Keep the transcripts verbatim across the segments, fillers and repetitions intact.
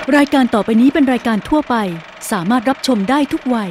รายการต่อไปนี้เป็นรายการทั่วไปสามารถรับชมได้ทุกวัย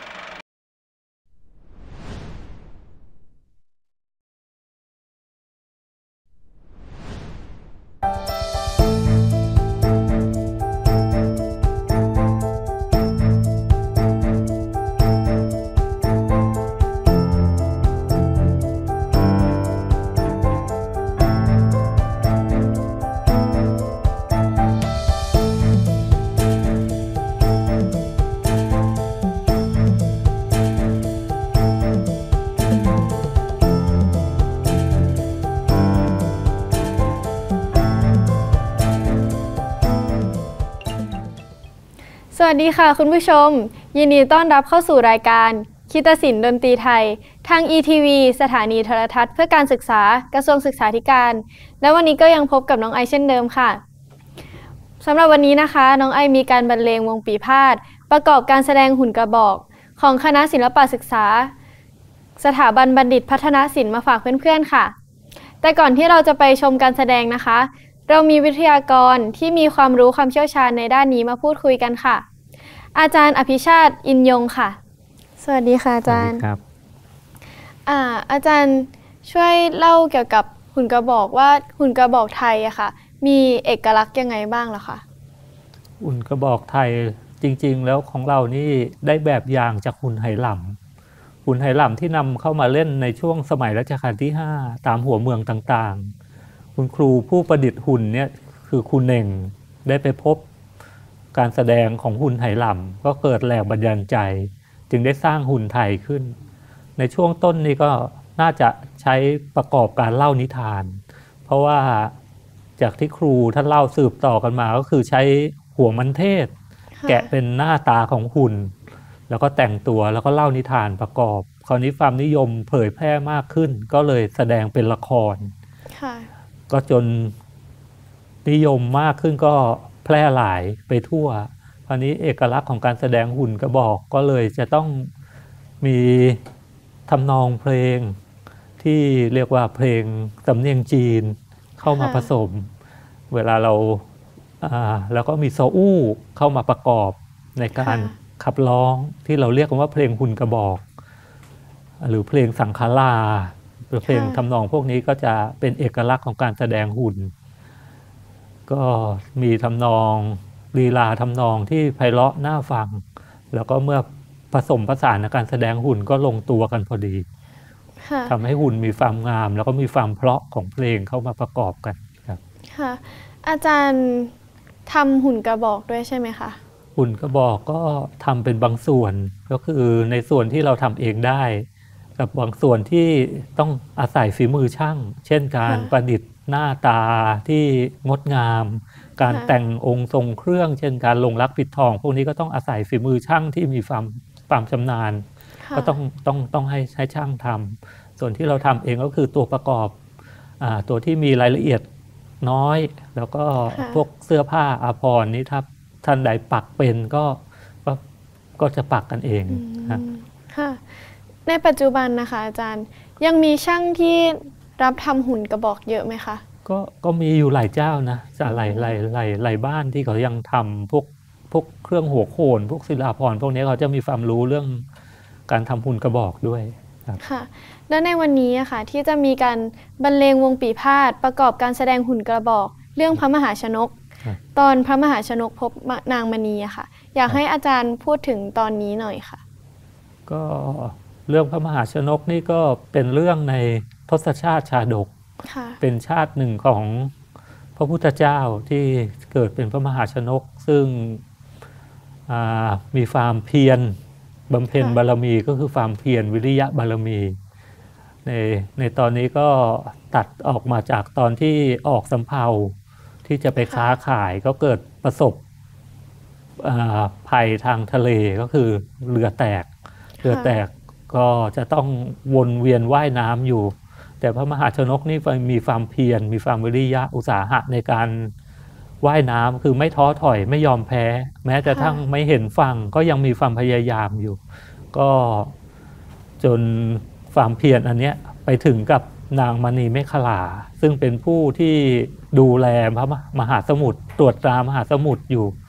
สวัสดีค่ะคุณผู้ชมยินดีต้อนรับเข้าสู่รายการคีตศิลป์ดนตรีไทยทาง อี ที วี สถานีโทรทัศน์เพื่อการศึกษากระทรวงศึกษาธิการและวันนี้ก็ยังพบกับน้องไอเช่นเดิมค่ะสำหรับวันนี้นะคะน้องไอมีการบรรเลงวงปีพาทย์ประกอบการแสดงหุ่นกระบอกของคณะศิลปศึกษาสถาบันบัณฑิตพัฒนศิลป์มาฝากเพื่อนๆค่ะแต่ก่อนที่เราจะไปชมการแสดงนะคะเรามีวิทยากรที่มีความรู้ความเชี่ยวชาญในด้านนี้มาพูดคุยกันค่ะอาจารย์อภิชาติอินยงค่ะสวัสดีค่ะอาจารย์ครับอ่าอาจารย์ช่วยเล่าเกี่ยวกับหุ่นกระบอกว่าหุ่นกระบอกไทยอะค่ะมีเอกลักษณ์ยังไงบ้างเหรอคะหุ่นกระบอกไทยจริงๆแล้วของเรานี่ได้แบบอย่างจากหุ่นไหหลำหุ่นไหหลำที่นำเข้ามาเล่นในช่วงสมัยรัชกาลที่ห้าตามหัวเมืองต่างๆคุณครูผู้ประดิษฐ์หุ่นเนี่ยคือครูเน่งได้ไปพบการแสดงของหุ่นไหหลำก็เกิดแรงบันดาลใจจึงได้สร้างหุ่นไทยขึ้นในช่วงต้นนี้ก็น่าจะใช้ประกอบการเล่านิทานเพราะว่าจากที่ครูท่านเล่าสืบต่อกันมาก็คือใช้หัวมันเทศแกะเป็นหน้าตาของหุ่นแล้วก็แต่งตัวแล้วก็เล่านิทานประกอบคราวนี้ความนิยมเผยแพร่มากขึ้นก็เลยแสดงเป็นละครก็จนนิยมมากขึ้นก็แพร่หลายไปทั่วคราวนี้เอกลักษณ์ของการแสดงหุ่นกระบอกก็เลยจะต้องมีทำนองเพลงที่เรียกว่าเพลงสำเนียงจีนเข้ามาผสมเวลาเราแล้วก็มีโซอู้เข้ามาประกอบในการขับร้องที่เราเรียกกันว่าเพลงหุ่นกระบอกหรือเพลงสังฆลาหรือเพลงทำนองพวกนี้ก็จะเป็นเอกลักษณ์ของการแสดงหุ่นก็มีทำนองลีลาทำนองที่ไพเราะน่าฟังแล้วก็เมื่อผสมผสานในการแสดงหุ่นก็ลงตัวกันพอดีทำให้หุ่นมีความงามแล้วก็มีความเพราะของเพลงเข้ามาประกอบกันครับค่ะอาจารย์ทำหุ่นกระบอกด้วยใช่ไหมคะหุ่นกระบอกก็ทำเป็นบางส่วนก็คือในส่วนที่เราทำเองได้กับบางส่วนที่ต้องอาศัยฝีมือช่างเช่นการประดิษฐ์หน้าตาที่งดงามการแต่งองค์ทรงเครื่องเช่นการลงรักปิดทองพวกนี้ก็ต้องอาศัยฝีมือช่างที่มีความความชำนาญก็ต้องต้องต้องให้ใช้ช่างทำส่วนที่เราทำเองก็คือตัวประกอบอ่าตัวที่มีรายละเอียดน้อยแล้วก็พวกเสื้อผ้าอาภรณ์นี้ถ้าท่านใดปักเป็นก็ก็ก็จะปักกันเองค่ะในปัจจุบันนะคะอาจารย์ยังมีช่างที่รับทำหุ่นกระบอกเยอะไหมคะก็ก็มีอยู่หลายเจ้านะจากหลายหลายหลายหลายบ้านที่เขายังทำพวกพวกเครื่องหัวโขนพวกศิลาภรณ์พวกนี้เขาจะมีความรู้เรื่องการทำหุ่นกระบอกด้วยครับค่ะและในวันนี้อะค่ะที่จะมีการบรรเลงวงปีพาทย์ประกอบการแสดงหุ่นกระบอกเรื่องพระมหาชนกตอนพระมหาชนกพบนางมณีอะค่ะอยากให้อาจารย์พูดถึงตอนนี้หน่อยค่ะก็เรื่องพระมหาชนกนี่ก็เป็นเรื่องในทศชาติชาดกเป็นชาติหนึ่งของพระพุทธเจ้าที่เกิดเป็นพระมหาชนกซึ่งมีความเพียรบำเพ็ญบารมีก็คือความเพียรวิริยะบารมีในในตอนนี้ก็ตัดออกมาจากตอนที่ออกสำเภาที่จะไปค้าขายก็เกิดประสบภัยทางทะเลก็คือเรือแตกเรือแตกก็จะต้องวนเวียนว่ายน้ำอยู่แต่พระมหาชนกนี่มีความเพียรมีความวิริยะอุตสาหะในการว่ายน้ำคือไม่ท้อถอยไม่ยอมแพ้แม้แต่ทั้งไม่เห็นฝั่งก็ยังมีความพยายามอยู่ก็จนความเพียรอันเนี้ยไปถึงกับนางมณีเมขลาซึ่งเป็นผู้ที่ดูแลพระมหาสมุทรตรวจตรามหาสมุทรอยู่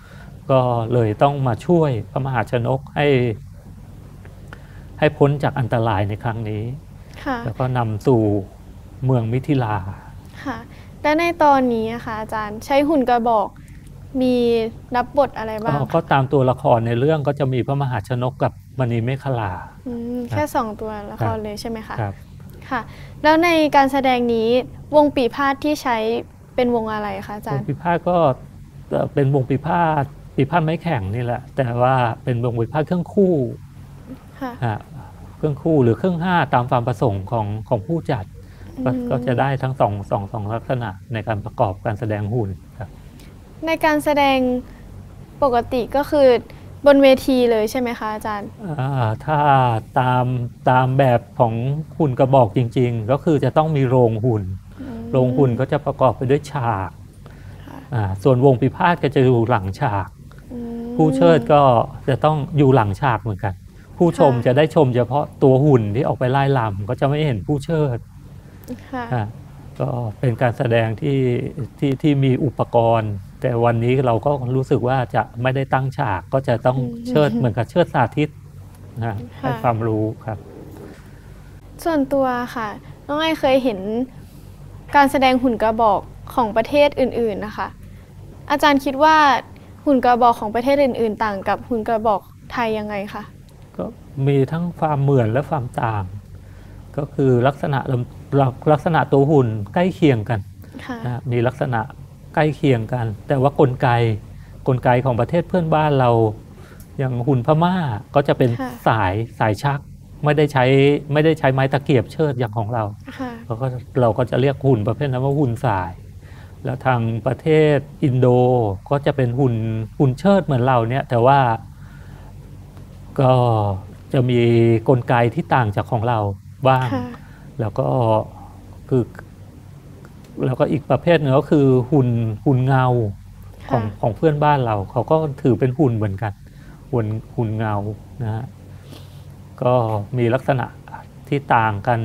ก็เลยต้องมาช่วยพระมหาชนกให้ให้พ้นจากอันตรายในครั้งนี้แล้วก็นำสู่เมืองมิถิลาค่ะและในตอนนี้ค่ะอาจารย์ใช้หุ่นกระบอกมีรับบทอะไรบ้างก็ตามตัวละครในเรื่องก็จะมีพระมหาชนกกับมณีเมขลาแค่สองตัวละครเลยใช่ไหมคะครับค่ะแล้วในการแสดงนี้วงปีพาทย์ที่ใช้เป็นวงอะไรคะอาจารย์วงปีพาทย์ก็เป็นวงปีพาทย์ปีพาทย์ไม้แข็งนี่แหละแต่ว่าเป็นวงปีพาทย์เครื่องคู่ค่ะเครื่องคู่หรือเครื่องห้าตามความประสงค์ของของผู้จัดก็จะได้ทั้งสองสองสองลักษณะในการประกอบการแสดงหุ่นครับในการแสดงปกติก็คือบนเวทีเลยใช่ไหมคะอาจารย์ถ้าตามตามแบบของหุ่นกระบอกจริงๆก็คือจะต้องมีโรงหุ่นโรงหุ่นก็จะประกอบไปด้วยฉากส่วนวงปีพาทย์ก็จะอยู่หลังฉากผู้เชิดก็จะต้องอยู่หลังฉากเหมือนกันผู้ชมจะได้ชมเฉพาะตัวหุ่นที่ออกไปไล่ลำก็จะไม่เห็นผู้เชิดก็เป็นการแสดงที่ที่ที่มีอุปกรณ์แต่วันนี้เราก็รู้สึกว่าจะไม่ได้ตั้งฉากก็จะต้องเชิดเหมือนกับเชิดสาธิตนะให้ความรู้ครับส่วนตัวค่ะน้องไอเคยเห็นการแสดงหุ่นกระบอกของประเทศอื่นๆนะคะอาจารย์คิดว่าหุ่นกระบอกของประเทศอื่นๆต่างกับหุ่นกระบอกไทยยังไงคะก็มีทั้งความเหมือนและความต่างก็คือลักษณะลักษณะตัวหุ่นใกล้เคียงกันนะมีลักษณะใกล้เคียงกันแต่ว่ากลไกกลไกของประเทศเพื่อนบ้านเราอย่างหุ่นพม่าก็จะเป็นสายสายชักไม่ได้ใช้ไม่ได้ใช้ไม้ตะเกียบเชิดอย่างของเราเราก็เราก็จะเรียกหุ่นประเภทนั้นว่าหุ่นสายแล้วทางประเทศอินโดก็จะเป็นหุ่นหุ่นเชิดเหมือนเราเนี่ยแต่ว่าก็จะมีกลไกที่ต่างจากของเราบ้างแล้วก็คือแล้วก็อีกประเภทนึงก็คือหุ่นหุ่นเงาของของเพื่อนบ้านเราเขาก็ถือเป็นหุ่นเหมือนกันหุ่นหุ่นเงานะฮะก็มีลักษณะที่ต่างกัน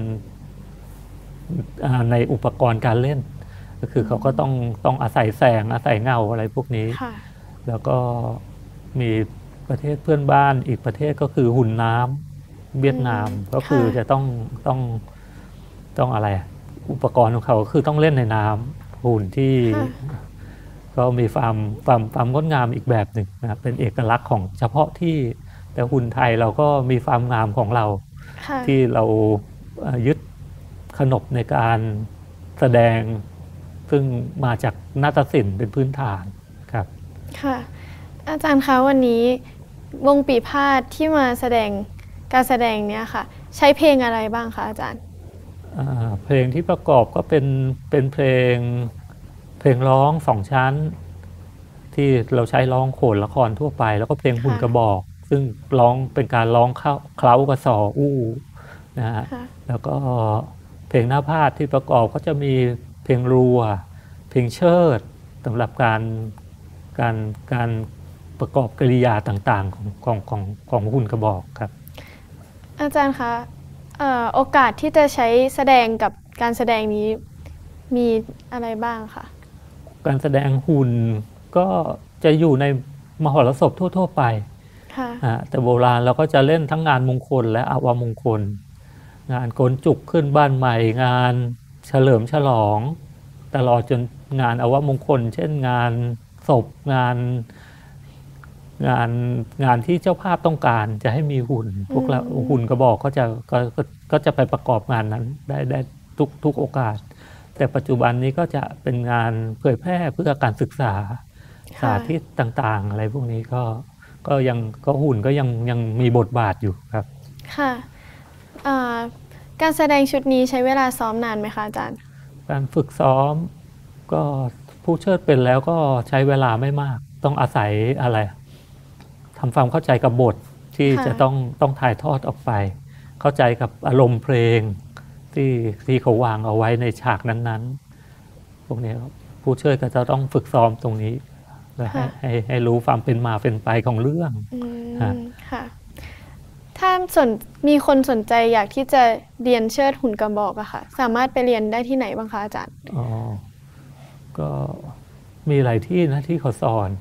ในอุปกรณ์การเล่นก็คือเขาก็ต้องต้องอาศัยแสงอาศัยเงาอะไรพวกนี้แล้วก็มีประเทศเพื่อนบ้านอีกประเทศก็คือหุ่นน้ำเวียดนามก็คือจะต้องต้องต้องอะไรอุปกรณ์ของเขาคือต้องเล่นในน้ำหุ่นที่ก็มีความความความงดงามอีกแบบหนึ่งนะเป็นเอกลักษณ์ของเฉพาะที่แต่หุ่นไทยเราก็มีความงามของเราที่เรายึดขนบในการแสดงซึ่งมาจากนาฏศิลป์เป็นพื้นฐานครับค่ะอาจารย์คะวันนี้วงปีพาทย์ที่มาแสดงการแสดงเนี้ยค่ะใช้เพลงอะไรบ้างคะอาจารย์เพลงที่ประกอบก็เป็นเป็นเพลงเพลงร้องสองชั้นที่เราใช้ร้องโขนละครทั่วไปแล้วก็เพลงหุ่นกระบอกซึ่งร้องเป็นการร้องเข้าเคล้ากระสออู้นะฮะแล้วก็เพลงหน้าพาทย์ที่ประกอบก็จะมีเพลงรัวเพลงเชิดสำหรับการการการประกอบกริยาต่างๆของของของของหุ่นกระบอกครับอาจารย์คะโอกาสที่จะใช้แสดงกับการแสดงนี้มีอะไรบ้างคะการแสดงหุ่นก็จะอยู่ในมหรสพทั่วๆไปแต่โบราณเราก็จะเล่นทั้งงานมงคลและอาวมงคลงานโกนจุกขึ้นบ้านใหม่งานเฉลิมฉลองตลอดจนงานอาวมงคลเช่นงานศพงานงานงานที่เจ้าภาพต้องการจะให้มีหุ่นพวกเราหุ่นกระบอกก็จะก็ก็จะไปประกอบงานนั้นได้ได้ทุกทุกโอกาสแต่ปัจจุบันนี้ก็จะเป็นงานเผยแพร่เพื่อการศึกษาสาธิตต่างๆอะไรพวกนี้ก็ก็ยังก็หุ่นก็ยังยังมีบทบาทอยู่ครับค่ะการแสดงชุดนี้ใช้เวลาซ้อมนานไหมคะอาจารย์การฝึกซ้อมก็ผู้เชิดเป็นแล้วก็ใช้เวลาไม่มากต้องอาศัยอะไรทำความเข้าใจกับบทที่จะต้องต้องถ่ายทอดออกไปเข้าใจกับอารมณ์เพลงที่ที่เขาวางเอาไว้ในฉากนั้นๆพวกนี้ผู้เชิดก็จะต้องฝึกซ้อมตรงนี้ให้ให้ให้รู้ความเป็นมาเป็นไปของเรื่องค่ะถ้าสนมีคนสนใจอยากที่จะเรียนเชิดหุ่นกระบอกอะค่ะสามารถไปเรียนได้ที่ไหนบ้างคะอาจารย์อ๋อก็มีหลายที่นะที่เขาสอน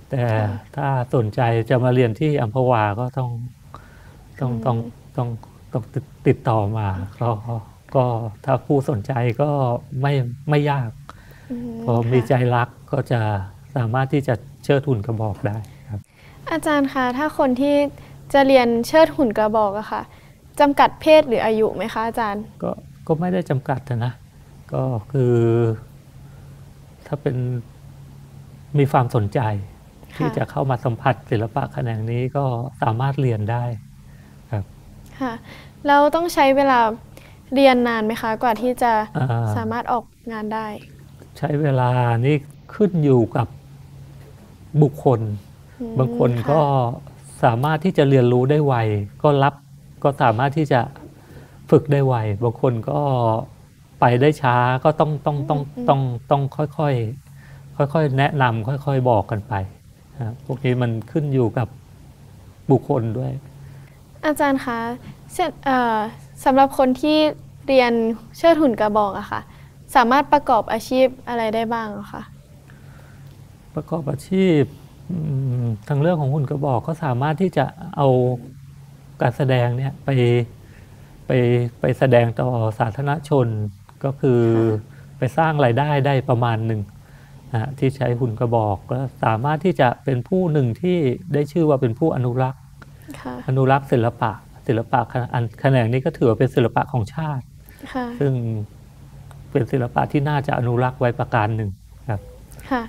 แต่ถ้าสนใจจะมาเรียนที่อัมพวาก็ต้องต้องต้องต้องต้องติดต่อมาก็ก็ถ้าผู้สนใจก็ไม่ไม่ยากพอมีใจรักก็จะสามารถที่จะเชิดหุ่นกระบอกได้ครับอาจารย์คะถ้าคนที่จะเรียนเชิดหุ่นกระบอกอะค่ะจำกัดเพศหรืออายุไหมคะอาจารย์ก็ก็ไม่ได้จำกัดนะก็คือถ้าเป็นมีความสนใจที่จะเข้ามาสัมผัสศิลปะแขนงนี้ก็สามารถเรียนได้ครับค่ะแล้วต้องใช้เวลาเรียนนานไหมคะกว่าที่จะสามารถออกงานได้ใช้เวลานี่ขึ้นอยู่กับบุคคลบางคนก็สามารถที่จะเรียนรู้ได้ไวก็รับก็สามารถที่จะฝึกได้ไวบางคนก็ไปได้ช้าก็ต้องต้องต้องต้องต้องค่อยๆค่อยๆแนะนำค่อยๆบอกกันไปพวกนี้มันขึ้นอยู่กับบุคคลด้วยอาจารย์คะสำหรับคนที่เรียนเชิดหุ่นกระบอกอะค่ะสามารถประกอบอาชีพอะไรได้บ้างคะประกอบอาชีพทางเรื่องของหุ่นกระบอกก็สามารถที่จะเอาการแสดงเนี่ยไปไปไปแสดงต่อสาธารณชนก็คือไปสร้างรายได้ได้ประมาณหนึ่งนะที่ใช้หุ่นกระบอกก็สามารถที่จะเป็นผู้หนึ่งที่ได้ชื่อว่าเป็นผู้อนุรักษ์อนุรักษ์ศิลปะศิลปะแขนงนี้ก็ถือว่าเป็นศิลปะของชาติซึ่งเป็นศิลปะที่น่าจะอนุรักษ์ไว้ประการหนึ่งครับค่ะ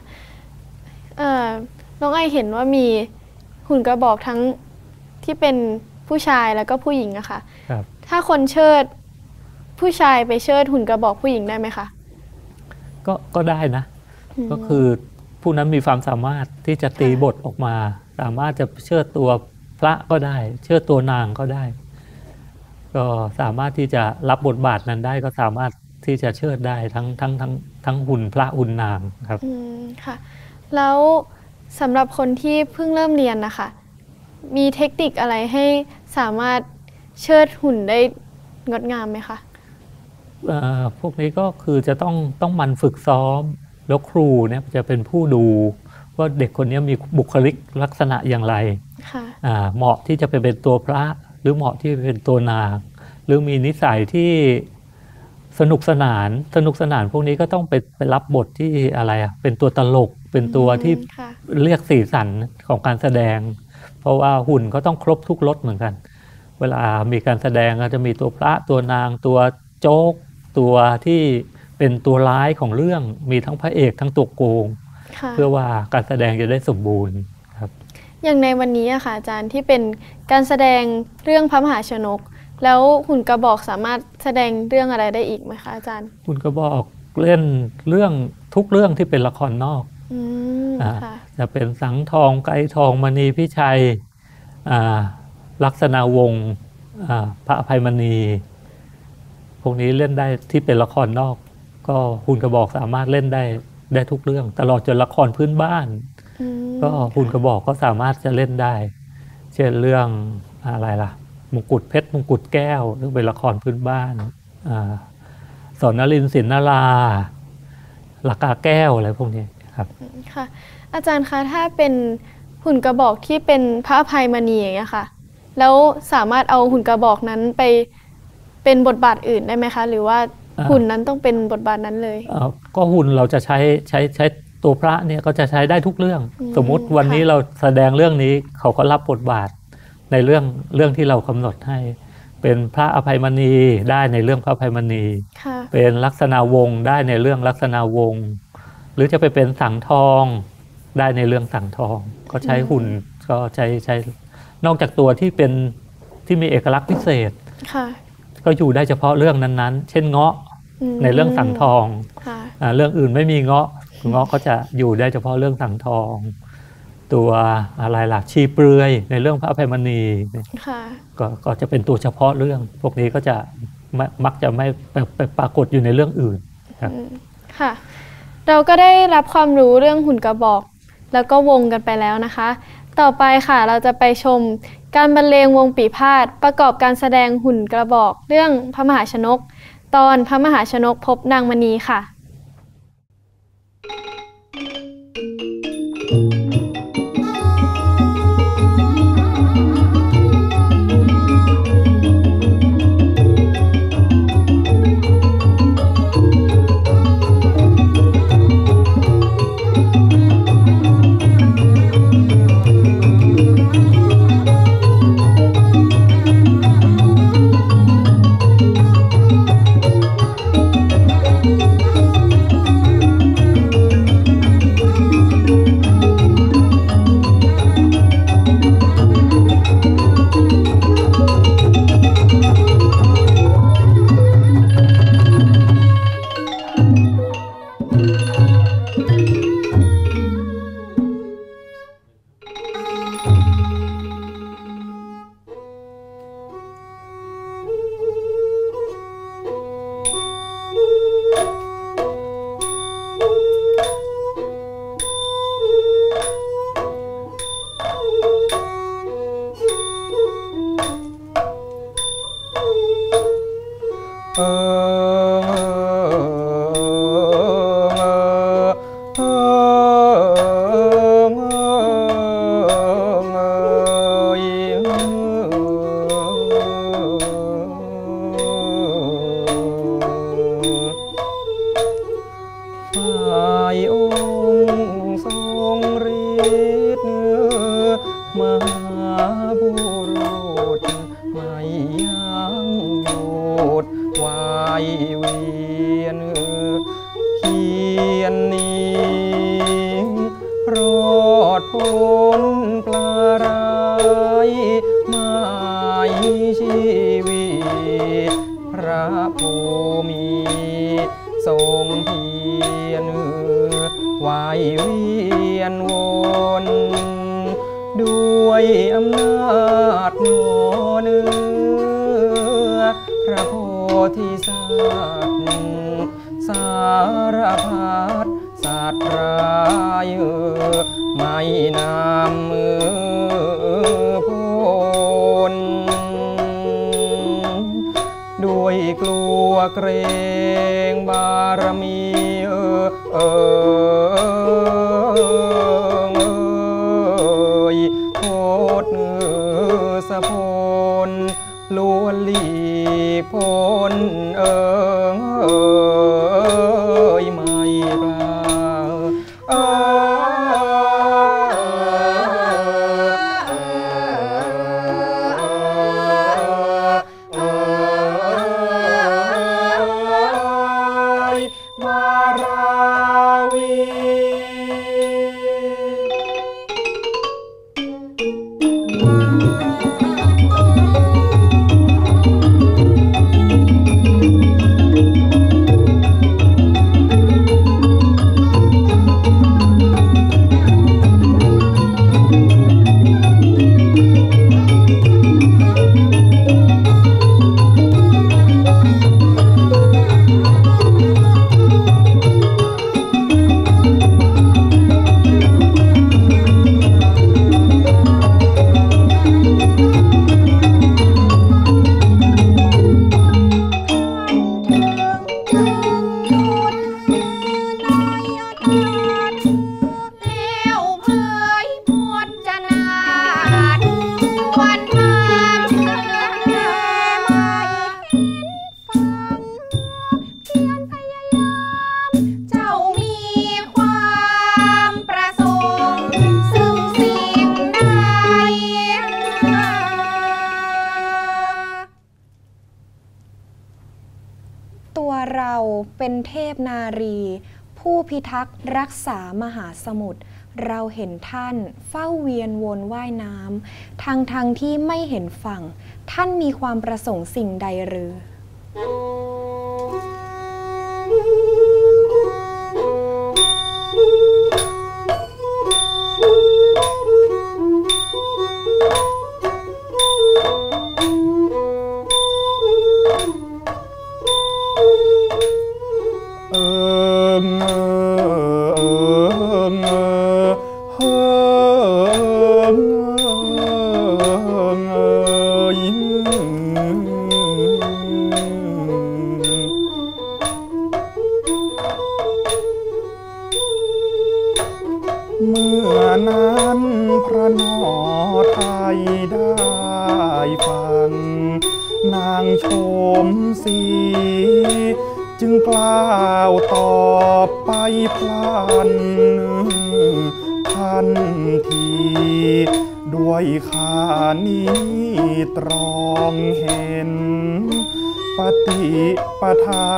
น้องไอเห็นว่ามีหุ่นกระบอกทั้งที่เป็นผู้ชายแล้วก็ผู้หญิงอะค่ะถ้าคนเชิดผู้ชายไปเชิดหุ่นกระบอกผู้หญิงได้ไหมคะก็ก็ได้นะก็คือผู้นั้นมีความสามารถที่จะตีบทออกมาสามารถจะเชิดตัวพระก็ได้เชิดตัวนางก็ได้ก็สามารถที่จะรับบทบาทนั้นได้ก็สามารถที่จะเชิดได้ทั้งทั้งทั้งทั้งหุ่นพระหุ่นนางครับอืมค่ะแล้วสำหรับคนที่เพิ่งเริ่มเรียนนะคะมีเทคนิคอะไรให้สามารถเชิดหุ่นได้งดงามไหมคะพวกนี้ก็คือจะต้องต้องมันฝึกซ้อมแล้วครูเนี่ยจะเป็นผู้ดูว่าเด็กคนนี้มีบุคลิกลักษณะอย่างไรเหมาะที่จะไปเป็นตัวพระหรือเหมาะที่จะเป็นตัวนางหรือมีนิสัยที่สนุกสนานสนุกสนานพวกนี้ก็ต้องไปไปรับบทที่อะไรอ่ะเป็นตัวตลกเป็นตัวที่เรียกสีสันของการแสดงเพราะว่าหุ่นก็ต้องครบทุกรสเหมือนกันเวลามีการแสดงก็จะมีตัวพระตัวนางตัวโจ๊กตัวที่เป็นตัวร้ายของเรื่องมีทั้งพระเอกทั้งตัวโกงเพื่อว่าการแสดงจะได้สมบูรณ์ครับอย่างในวันนี้อะค่ะอาจารย์ที่เป็นการแสดงเรื่องพระมหาชนกแล้วหุ่นกระบอกสามารถแสดงเรื่องอะไรได้อีกไหมคะอาจารย์หุ่นกระบอกเล่นเรื่องทุกเรื่องที่เป็นละครนอกจะเป็นสังทองไกรทองมณีพิชัยลักษณะวงศ์พระอภัยมณีพวกนี้เล่นได้ที่เป็นละครนอกก็หุ่นกระบอกสามารถเล่นได้ได้ทุกเรื่องตลอดจนละครพื้นบ้านก็หุ่นกระบอกก็สามารถจะเล่นได้เช่นเรื่องอะไรล่ะมงกุฎเพชรมงกุฎแก้วหรือเป็นละครพื้นบ้านสอนนรินทร์ศิลนาราลักกาแก้วอะไรพวกนี้ครับค่ะอาจารย์คะถ้าเป็นหุ่นกระบอกที่เป็นพระอภัยมณีอย่างเงี้ยค่ะแล้วสามารถเอาหุ่นกระบอกนั้นไปเป็นบทบาทอื่นได้ไหมคะหรือว่าหุ่นนั้นต้องเป็นบทบาทนั้นเลยก็หุ่นเราจะใช้ใช้ใช้ตัวพระเนี่ยก็จะใช้ได้ทุกเรื่องสมมุติวันนี้เราแสดงเรื่องนี้เขาก็รับบทบาทในเรื่องเรื่องที่เรากำหนดให้เป็นพระอภัยมณีได้ในเรื่องพระอภัยมณีเป็นลักษณะวงศ์ได้ในเรื่องลักษณะวงศ์หรือจะไปเป็นสังทองได้ในเรื่องสังทองก็ใช้หุ่นก็ใช้ใช้นอกจากตัวที่เป็นที่มีเอกลักษณ์พิเศษก็อยู่ได้เฉพาะเรื่องนั้นๆเช่นเงาะในเรื่องสังทองเรื่องอื่นไม่มีเงาะเงาะก็จะอยู่ได้เฉพาะเรื่องสังทองตัวอะไรล่ะชีเปลือยในเรื่องพระอภัยมณีก็ก็จะเป็นตัวเฉพาะเรื่องพวกนี้ก็จะมักจะไม่ไปปรากฏอยู่ในเรื่องอื่นครับค่ะเราก็ได้รับความรู้เรื่องหุ่นกระบอกแล้วก็วงกันไปแล้วนะคะต่อไปค่ะเราจะไปชมการบรรเลงวงปีพาทย์ประกอบการแสดงหุ่นกระบอกเรื่องพระมหาชนกตอนพระมหาชนกพบนางมณีค่ะ Thank you. เออฝ่ายองค์ทรงฤทธิ์มหาบุรุษไม่ยังหยุดวายเวียนเพียรนี้รอดพ้นปลาร้ายไม่ชีวิตพระภูมิทรงเพียรวายเวียนวนด้วยอำนาจหนอเนื้อพระโพธิสัตว์สารพัดสัตว์ร้ายไม่นำมือพ้นด้วยกลัวเกรงบารมีเออเออโทษสะพลล้วนหลีกพ้นเออไม่กล้าเอมาราวีตัวเราเป็นเทพนารีผู้พิทักษ์รักษามหาสมุทรเราเห็นท่านเฝ้าเวียนวนว่ายน้ำทั้งทั้งที่ไม่เห็นฝั่งท่านมีความประสงค์สิ่งใดหรือเมื่อนั้นพระนอไทยได้ฟังนางชมศรีจึงกล่าวตอบไปพลันทันทีด้วยขานี้ตรองเห็นปฏิปทา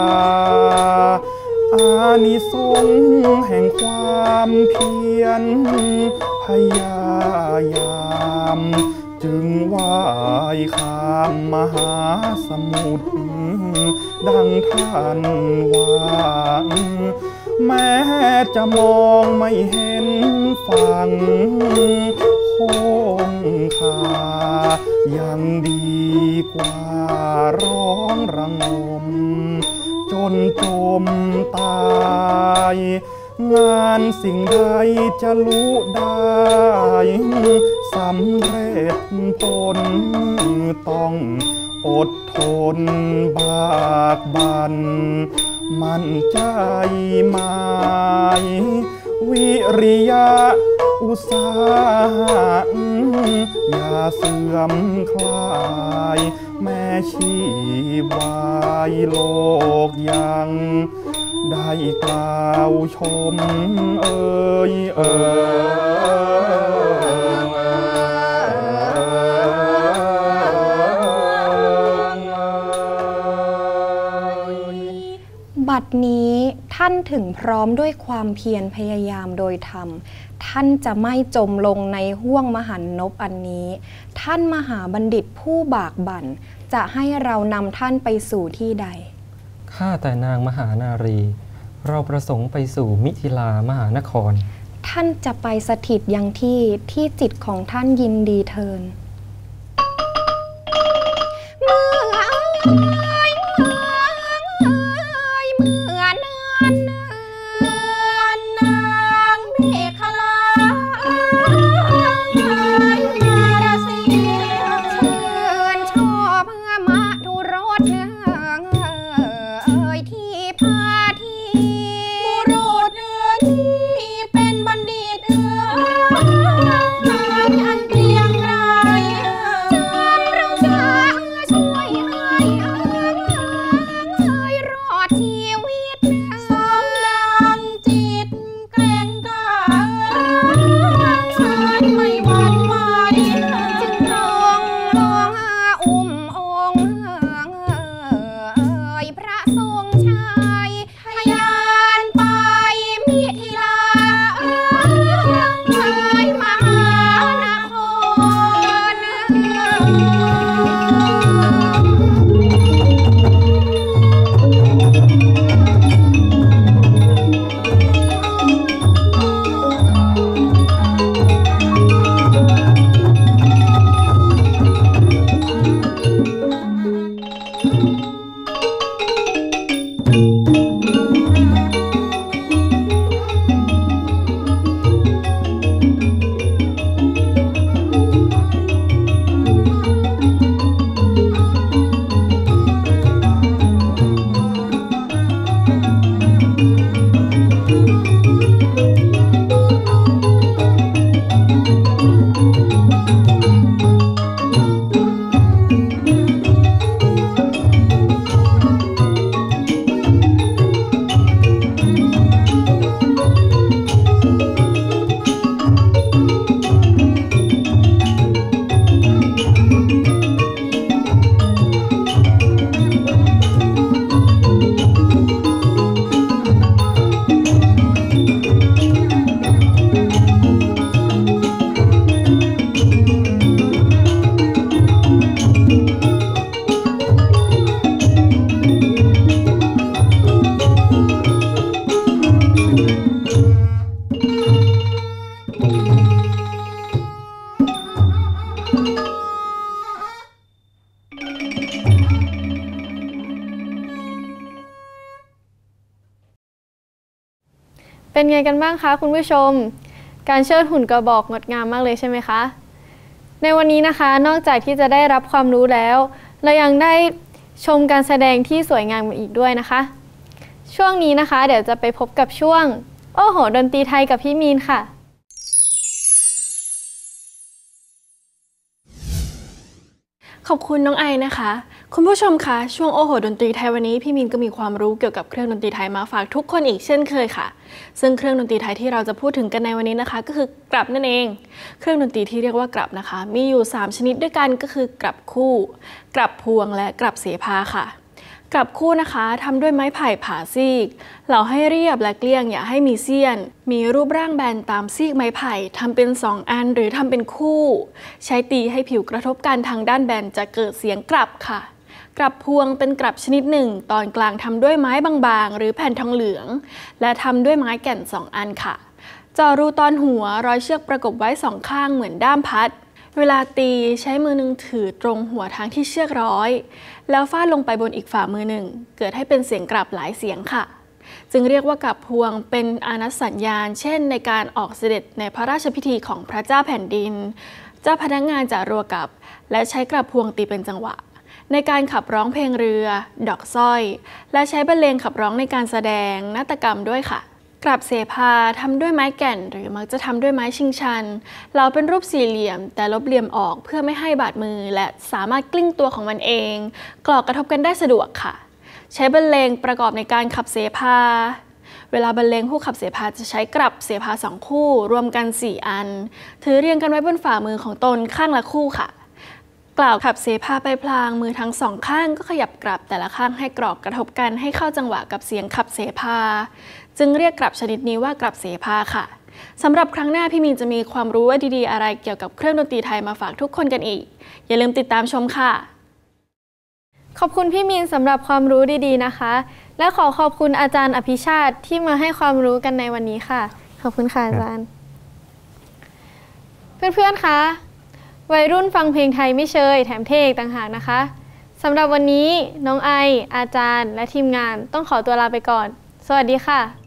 อานิสงส์แห่งความเพียรพยายามจึงว่ายข้ามมหาสมุทรดังท่านว่าแม้จะมองไม่เห็นฝั่งคงคายังดีกว่าร้องระงมจนจมตายงานสิ่งใดจะรู้ได้สำเร็จผลต้องอดทนบากบั่นมั่นใจหมายวิริยะอุตสาหะอย่าเสื่อมคลายแม่ชีวายโลกยังได้กล่าวชมเอ่ยเอ่ยบัดนี้ท่านถึงพร้อมด้วยความเพียรพยายามโดยธรรมท่านจะไม่จมลงในห้วงมหันนบอันนี้ท่านมหาบัณฑิตผู้บากบั่นจะให้เรานำท่านไปสู่ที่ใดข้าแต่นางมหานารีเราประสงค์ไปสู่มิถิลามหานครท่านจะไปสถิตยังที่ที่จิตของท่านยินดีเทินเมื่อเมื่อนานนางเมฆลาเสียงเชิญชอบมาทุรสเอ่ยที่พาที่บุรุษเนื้อที่เป็นบัณฑิตเอ่ยอันเกรียงไกรจำเราจะช่วยให้เอ่ยรอดชีวิตสมดังจิตเกรงกล้าไม่หวั่นไหวจึงลองลองอุ้มองค์เอ่ยพระทรงชัยทะยานไปมิถิลาเอ่ยมหานครเป็นไงกันบ้างคะคุณผู้ชมการเชิดหุ่นกระบอกงดงามมากเลยใช่ไหมคะในวันนี้นะคะนอกจากที่จะได้รับความรู้แล้วเรายังได้ชมการแสดงที่สวยงามอีกด้วยนะคะช่วงนี้นะคะเดี๋ยวจะไปพบกับช่วงโอ้โหดนตรีไทยกับพี่มีนค่ะขอบคุณน้องไอนะคะคุณผู้ชมคะช่วงโอโหดนตรีไทยวันนี้พี่มินก็มีความรู้เกี่ยวกับเครื่องดนตรีไทยมาฝากทุกคนอีกเช่นเคยค่ะซึ่งเครื่องดนตรีไทยที่เราจะพูดถึงกันในวันนี้นะคะก็คือกลับนั่นเองเครื่องดนตรีที่เรียกว่ากลับนะคะมีอยู่สามชนิดด้วยกันก็คือกลับคู่กลับพวงและกลับเสภาค่ะกลับคู่นะคะทำด้วยไม้ไผ่ผ่าซีกเหลาให้เรียบและเกลี้ยงอย่าให้มีเสี้ยนมีรูปร่างแบนตามซีกไม้ไผ่ทำเป็นสองอันหรือทำเป็นคู่ใช้ตีให้ผิวกระทบกันทางด้านแบนจะเกิดเสียงกลับค่ะกลับพวงเป็นกลับชนิดหนึ่งตอนกลางทำด้วยไม้บางๆหรือแผ่นทองเหลืองและทำด้วยไม้แก่นสองอันค่ะเจาะรูตอนหัวร้อยเชือกประกบไว้สองข้างเหมือนด้ามพัดเวลาตีใช้มือหนึ่งถือตรงหัวทางที่เชือกร้อยแล้วฟาดลงไปบนอีกฝ่ามือหนึ่งเกิดให้เป็นเสียงกลับหลายเสียงค่ะจึงเรียกว่ากลับพวงเป็นอานัตสัญญาณเช่นในการออกเสด็จในพระราชพิธีของพระเจ้าแผ่นดินเจ้าพนักงานจะรัวกลับและใช้กลับพวงตีเป็นจังหวะในการขับร้องเพลงเรือดอกสร้อยและใช้บรรเลงขับร้องในการแสดงนาฏกรรมด้วยค่ะกลับเสภาทำด้วยไม้แก่นหรือมักจะทำด้วยไม้ชิงชันเราเป็นรูปสี่เหลี่ยมแต่ลบเหลี่ยมออกเพื่อไม่ให้บาดมือและสามารถกลิ้งตัวของมันเองกรอกกระทบกันได้สะดวกค่ะใช้บรรเลงประกอบในการขับเสภาเวลาบรรเลงผู้ขับเสภาจะใช้กลับเสภาสองคู่รวมกันสี่อันถือเรียงกันไว้บนฝ่ามือของตนข้างละคู่ค่ะกล่าวขับเสภาไปพลางมือทั้งสองข้างก็ขยับกลับแต่ละข้างให้กรอกกระทบกันให้เข้าจังหวะกับเสียงขับเสภาจึงเรียกกลับชนิดนี้ว่ากลับเสภาค่ะสำหรับครั้งหน้าพี่มีนจะมีความรู้ว่าดีๆอะไรเกี่ยวกับเครื่องดนตรีไทยมาฝากทุกคนกันอีกอย่าลืมติดตามชมค่ะขอบคุณพี่มีนสำหรับความรู้ดีๆนะคะและขอขอบคุณอาจารย์อภิชาติที่มาให้ความรู้กันในวันนี้ค่ะขอบคุณค่ะอาจารย์เพื่อนๆคะวัยรุ่นฟังเพลงไทยไม่เชยแถมเท่อีกต่างหากนะคะสำหรับวันนี้น้องไออาจารย์และทีมงานต้องขอตัวลาไปก่อนสวัสดีค่ะ